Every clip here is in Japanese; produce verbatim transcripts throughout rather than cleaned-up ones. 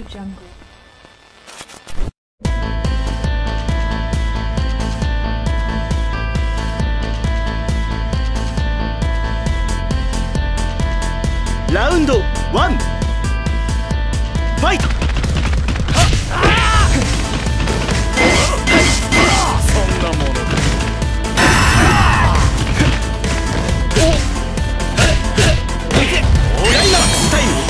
jungle. ラウンドワン、ファイト。そんなものだ。クライマックスタイム。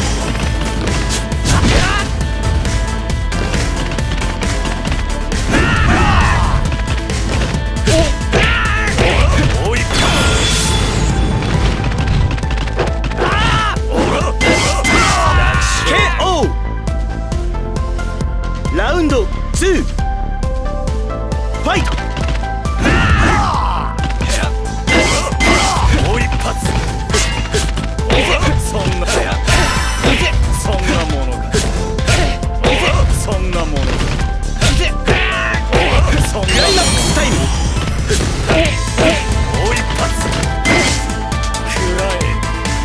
ラウンドツー、ファイト。もう一発。そんなそんなものか。そんなものか。そんなクライマックスタイム。もう一発。くらえ。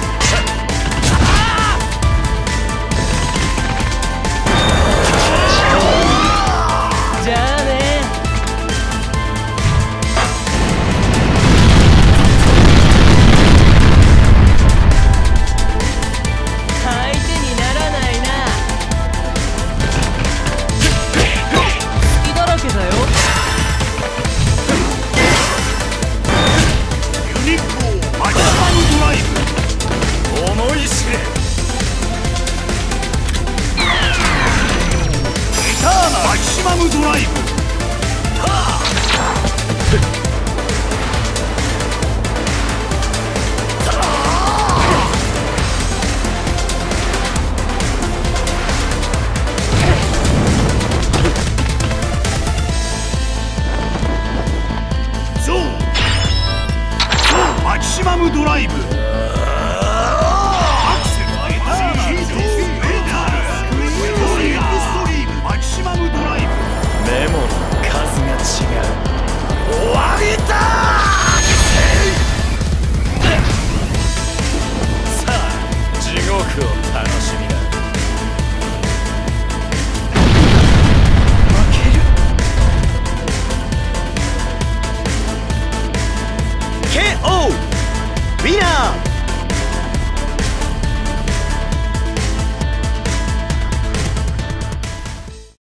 マキシマムドライブ。ゾウゾウマキシマムドライブ。